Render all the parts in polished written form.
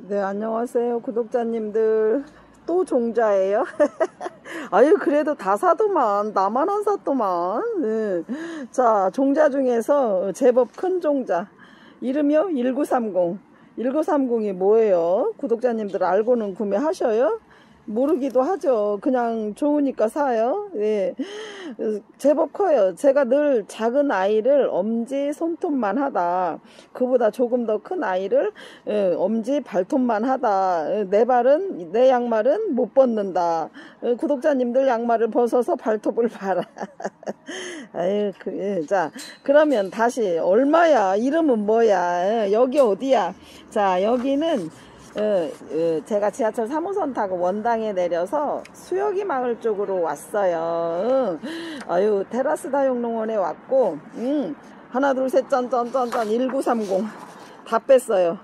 네, 안녕하세요, 구독자님들. 또 종자예요? 아유, 그래도 다 사더만. 나만 안 샀더만. 네. 자, 종자 중에서 제법 큰 종자. 이름이요? 1930. 1930이 뭐예요? 구독자님들 알고는 구매하셔요? 모르기도 하죠. 그냥 좋으니까 사요. 예. 제법 커요. 제가 늘 작은 아이를 엄지 손톱만 하다, 그보다 조금 더 큰 아이를 엄지 발톱만 하다, 내 양말은 못 벗는다. 구독자님들 양말을 벗어서 발톱을 봐라. 아유, 자, 그러면 다시 얼마야? 이름은 뭐야? 여기 어디야? 자, 여기는 제가 지하철 3호선 타고 원당에 내려서 수여기 마을 쪽으로 왔어요. 아유, 테라스 다육농원에 왔고, 하나 둘 셋 짠짠짠짠 1930 다 뺐어요.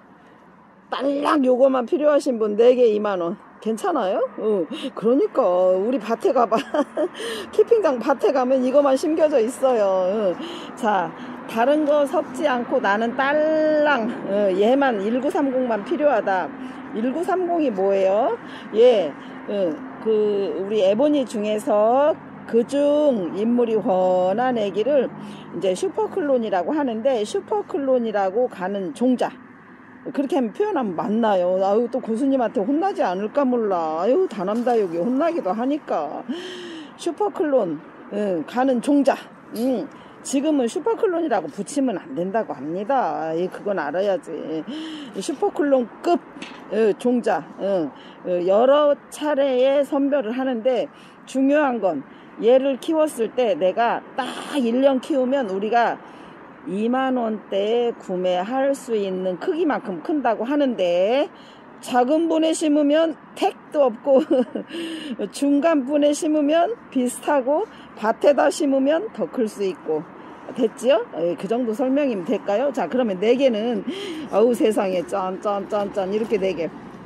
딸랑 요거만 필요하신 분 4개 2만원. 괜찮아요? 그러니까 우리 밭에 가봐. 캠핑장 밭에 가면 이거만 심겨져 있어요. 자, 다른 거 섞지 않고 나는 딸랑 얘만 1930만 필요하다. 1930이 뭐예요? 예, 우리 에보니 중에서 그중 인물이 훤한 애기를 이제 슈퍼클론이라고 하는데, 슈퍼클론이라고 가는 종자, 그렇게 하면 표현하면 맞나요? 아유, 또 고수님한테 혼나지 않을까 몰라. 아유, 다남다육이 혼나기도 하니까. 슈퍼클론 가는 종자. 지금은 슈퍼클론이라고 붙이면 안 된다고 합니다. 그건 알아야지. 슈퍼클론급 종자 여러 차례의 선별을 하는데, 중요한 건 얘를 키웠을 때 내가 딱 1년 키우면 우리가 2만원대에 구매할 수 있는 크기만큼 큰다고 하는데, 작은 분에 심으면 택도 없고 중간 분에 심으면 비슷하고 밭에다 심으면 더 클 수 있고. 됐지요? 그 정도 설명이면 될까요? 자, 그러면 4개는 어우 세상에 짠짠짠짠 이렇게 4개,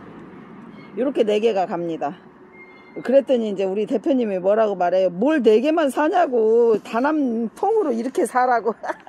이렇게 4개가 갑니다. 그랬더니 이제 우리 대표님이 뭐라고 말해요? 뭘 4개만 사냐고, 다남통으로 이렇게 사라고.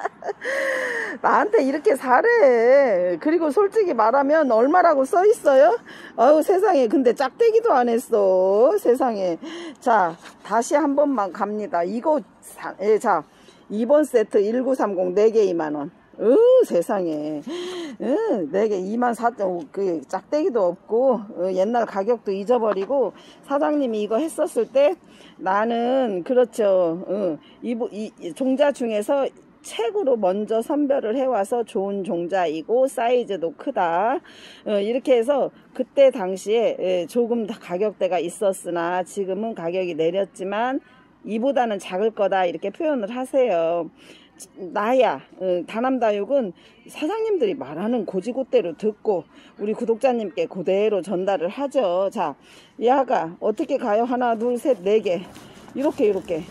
나한테 이렇게 사래. 그리고 솔직히 말하면 얼마라고 써 있어요? 아우 세상에, 근데 짝대기도 안 했어 세상에. 자, 다시 한 번만 갑니다. 이거 자, 2번 세트 1930 4개 2만원. 세상에. 4개 24,000원. 그 짝대기도 없고 옛날 가격도 잊어버리고, 사장님이 이거 했었을 때 나는 그렇죠, 이 종자 중에서 책으로 먼저 선별을 해와서 좋은 종자이고 사이즈도 크다, 이렇게 해서 그때 당시에 조금 더 가격대가 있었으나 지금은 가격이 내렸지만 이보다는 작을 거다, 이렇게 표현을 하세요. 나야 다남다육은 사장님들이 말하는 고지고대로 듣고 우리 구독자님께 그대로 전달을 하죠. 자, 야가 어떻게 가요? 하나 둘 셋 4개, 이렇게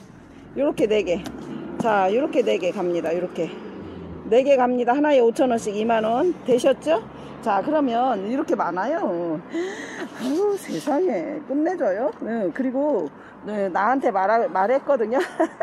4개. 자, 이렇게 4개 갑니다. 이렇게 4개 갑니다. 하나에 5,000원씩 2만원 되셨죠? 자, 그러면 이렇게 많아요. 아유, 세상에 끝내줘요. 그리고 나한테 말했거든요.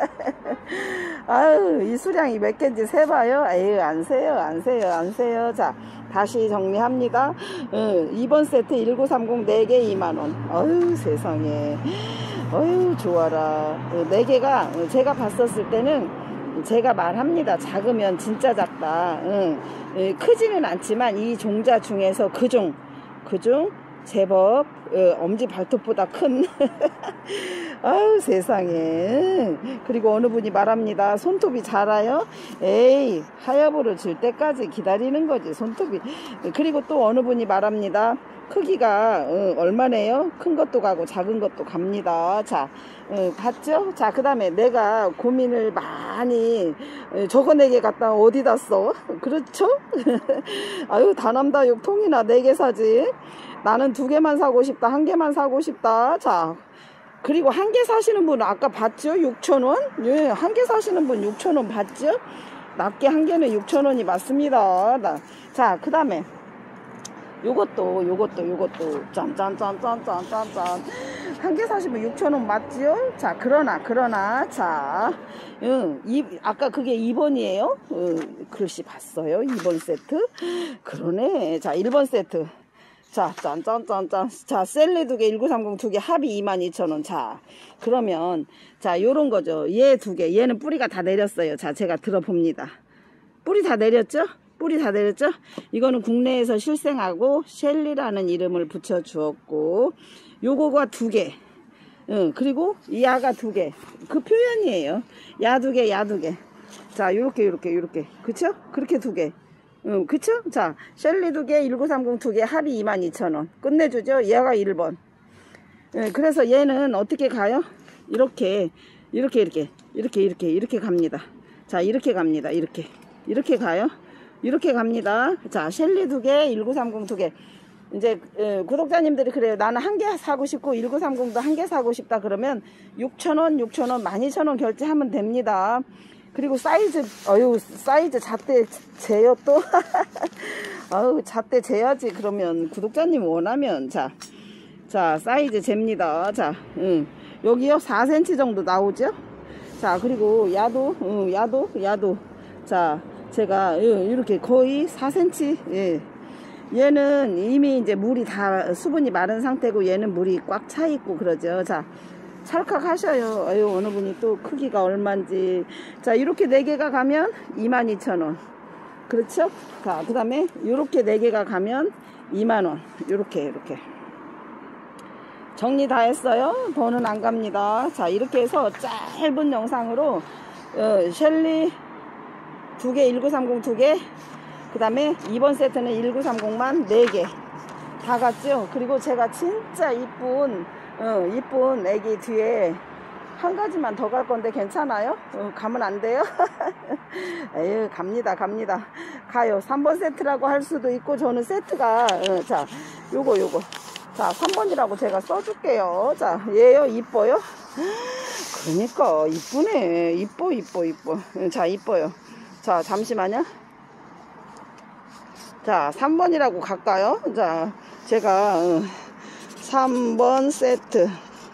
아유, 이 수량이 몇 개인지 세봐요. 에휴, 안 세요. 자, 다시 정리합니다. 2번 세트 1930 4개 2만원. 아유, 세상에. 아유, 좋아라. 4개가 제가 봤었을 때는, 제가 말합니다. 작으면 진짜 작다. 크지는 않지만 이 종자 중에서 그중 제법 엄지 발톱보다 큰 아유, 세상에. 그리고 어느 분이 말합니다. 손톱이 자라요? 에이, 하여부를 질 때까지 기다리는 거지 손톱이. 그리고 또 어느 분이 말합니다. 크기가 얼마네요? 큰 것도 가고 작은 것도 갑니다. 자, 봤죠? 자, 그 다음에 내가 고민을 많이, 저거 4개 갖다 어디다 써? 그렇죠? 아유, 다남다육 통이나 4개 사지. 나는 2개만 사고 싶다, 1개만 사고 싶다. 자, 그리고 1개 사시는 분 아까 봤죠? 6,000원? 예, 1개 사시는 분 6,000원 봤죠? 낱개 1개는 6,000원이 맞습니다. 자, 그 다음에 요것도 짠짠짠짠짠짠짠 1개 사시면 6,000원 맞지요? 자, 그러나 자, 아까 그게 2번이에요? 글씨 봤어요? 2번 세트? 그러네. 자, 1번 세트 자, 짠짠짠짠. 자, 셀리 2개, 1930 2개 합이 22,000원. 자, 그러면, 자, 요런 거죠. 얘 2개. 얘는 뿌리가 다 내렸어요. 자, 제가 들어봅니다. 뿌리 다 내렸죠? 뿌리 다 내렸죠? 이거는 국내에서 실생하고 셸리라는 이름을 붙여 주었고, 요거가 2개. 그리고 이 야가 2개. 그 표현이에요. 야 2개, 야 2개. 자, 요렇게. 그쵸? 그렇게 2개. 그쵸? 자, 셸리 2개, 1930 2개, 합이 22,000원. 끝내주죠? 얘가 1번. 그래서 얘는 어떻게 가요? 이렇게 갑니다. 자, 이렇게 갑니다. 이렇게 가요. 이렇게 갑니다. 자, 셸리 2개, 1930 2개. 이제 구독자님들이 그래요. 나는 한 개 사고 싶고 1930도 한 개 사고 싶다 그러면 6,000원, 12,000원 결제하면 됩니다. 그리고 사이즈, 사이즈 잣대 재요 또? 잣대 재야지. 그러면 구독자님 원하면, 자, 사이즈 잽니다. 자, 여기요, 4cm 정도 나오죠? 자, 그리고 야도. 자, 제가, 이렇게 거의 4cm, 예. 얘는 이미 이제 물이 다 수분이 마른 상태고 얘는 물이 꽉 차 있고 그러죠. 자, 찰칵 하셔요. 어느 분이 또 크기가 얼만지. 자, 이렇게 4개가 가면 22,000원. 그렇죠? 자, 그 다음에 이렇게 4개가 가면 2만원. 이렇게. 정리 다 했어요. 돈은 안 갑니다. 자, 이렇게 해서 짧은 영상으로, 셸리 2개, 1930 2개, 그 다음에 이번 세트는 1930만 4개. 다 갔죠? 그리고 제가 진짜 이쁜 애기 뒤에 한 가지만 더 갈 건데 괜찮아요? 가면 안 돼요? 에휴, 갑니다. 가요. 3번 세트라고 할 수도 있고, 저는 세트가, 자, 요거. 자, 3번이라고 제가 써줄게요. 자, 얘요, 이뻐요? 그러니까, 이쁘네. 이뻐. 자, 이뻐요. 자, 잠시만요. 자, 3번이라고 갈까요? 자, 제가, 3번 세트.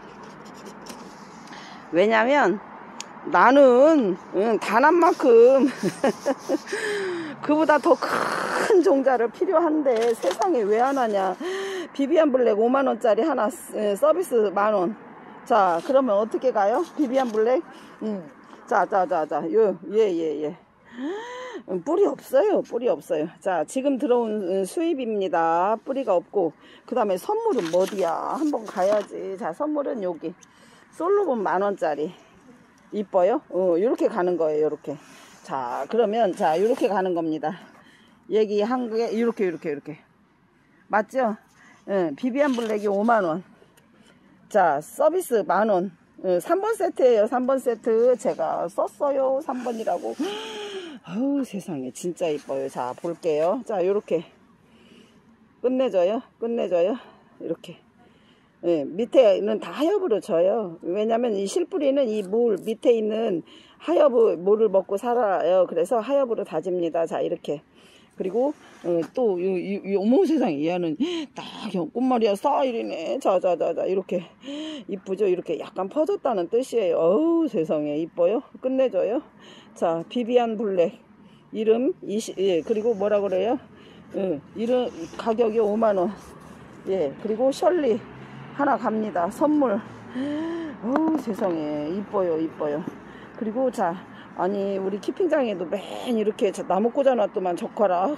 왜냐면 나는 단한 만큼 그보다 더 큰 종자를 필요한데 세상에 왜 안 하냐. 비비안 블랙 5만원짜리 하나 서비스 만원. 자, 그러면 어떻게 가요? 비비안 블랙. 자, 예. 뿌리 없어요. 자, 지금 들어온 수입입니다. 뿌리가 없고. 그 다음에 선물은 어디야? 한번 가야지. 자, 선물은 여기. 솔로몬 만원짜리. 이뻐요? 요렇게 가는 거예요. 요렇게. 자, 그러면, 자, 요렇게 가는 겁니다. 얘기 한 개, 요렇게. 맞죠? 비비안 블랙이 5만원. 자, 서비스 만원. 3번 세트예요. 3번 세트. 제가 썼어요. 3번이라고. 아우, 세상에. 진짜 이뻐요. 자, 볼게요. 자, 요렇게. 끝내줘요. 이렇게. 예, 밑에는 다 하엽으로 져요. 왜냐면 이 실뿌리는 이 물 밑에 있는 하엽 물을 먹고 살아요. 그래서 하엽으로 다집니다. 자, 이렇게. 그리고 또 어머 세상에, 얘는 딱 꽃말이야. 스타일이네. 자, 이렇게 이쁘죠? 이렇게 약간 퍼졌다는 뜻이에요. 어우, 세상에. 이뻐요. 끝내줘요. 자, 비비안 블랙 이름 20. 예, 그리고 뭐라 그래요? 이름 가격이 5만원. 예, 그리고 셜리 하나 갑니다. 선물. 어우, 세상에. 이뻐요. 그리고 자, 아니, 우리 키핑장에도 맨 이렇게 나무 꽂아놨더만 젓가락.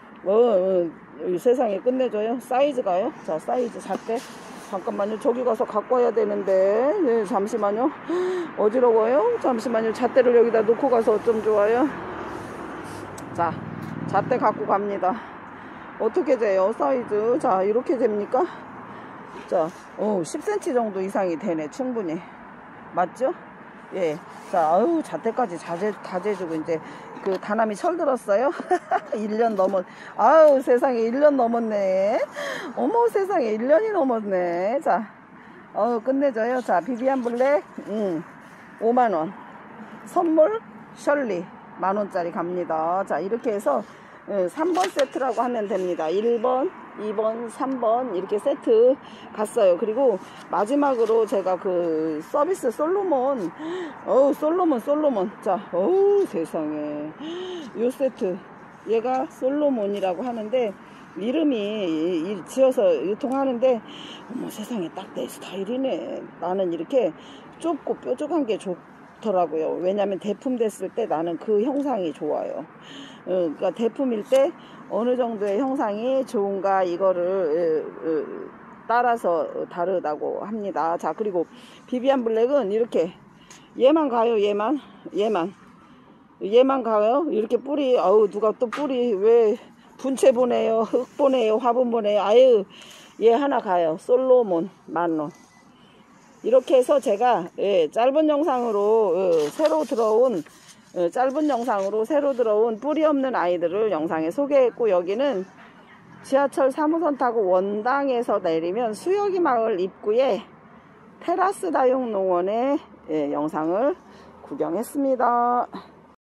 세상에. 끝내줘요. 사이즈가요. 자, 사이즈 잣대. 잠깐만요. 저기 가서 갖고 와야 되는데. 네, 잠시만요. 어지러워요. 잠시만요. 잣대를 여기다 놓고 가서 어쩜 좋아요. 자, 잣대 갖고 갑니다. 어떻게 돼요? 사이즈. 자, 이렇게 됩니까? 자, 10cm 정도 이상이 되네. 충분히. 맞죠? 예. 자, 아유, 잣대까지 다 재주고, 이제, 다남이 철들었어요? 1년 아유, 세상에, 1년 넘었네. 어머, 세상에, 1년이 넘었네. 자, 끝내줘요. 자, 비비안 블랙, 5만원. 선물, 셜리, 만원짜리 갑니다. 자, 이렇게 해서, 3번 세트라고 하면 됩니다. 1번, 2번, 3번 이렇게 세트 갔어요. 그리고 마지막으로 제가 서비스 솔로몬. 솔로몬. 자, 세상에. 요 세트. 얘가 솔로몬이라고 하는데, 이름이 지어서 유통하는데 어머 세상에 딱 내 스타일이네. 나는 이렇게 좁고 뾰족한 게 좋더라고요. 왜냐면 대품 됐을 때 나는 그 형상이 좋아요. 그러니까 대품일 때 어느 정도의 형상이 좋은가 이거를 따라서 다르다고 합니다. 자, 그리고 비비안 블랙은 이렇게 얘만 가요. 얘만 가요. 이렇게 뿌리, 어우 누가 또 뿌리 왜 분체 보내요, 흙 보내요, 화분 보내요. 아유, 얘 하나 가요. 솔로몬 만론. 이렇게 해서 제가 짧은 영상으로 새로 들어온 뿌리 없는 아이들을 영상에 소개했고, 여기는 지하철 3호선 타고 원당에서 내리면 수여기 마을 입구에 테라스 다육 농원의 영상을 구경했습니다.